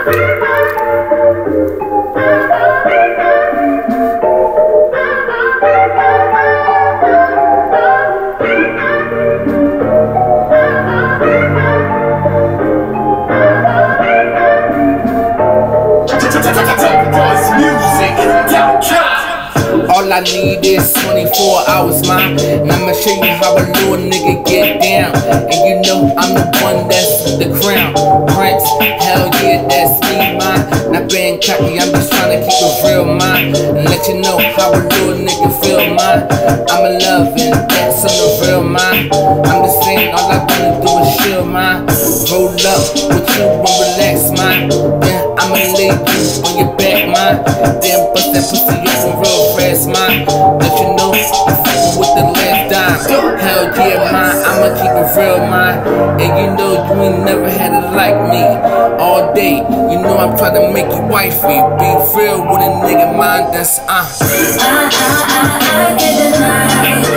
All I need is 24 hours, man. And I'ma show you how a little nigga get down. And you know I'm the one that's the crown Prince, hell yeah, that's me, man. Not being cocky, I'm just trying to keep it real, man. And let you know how a little nigga feel, man. I'm in love and that's on the real, man. I'm just saying all I wanna do is chill, man. Roll up with you and relax, man. Yeah, I'ma lay you on your back, man. Then bust that pussy up real fast, man. Let you know I'm fucking with the last dime. Hell yeah, man, I'ma keep it real, man. And you know you ain't never had it like me. All day, you know I'm trying to make you wifey. Be real with a nigga, man, that's I can't deny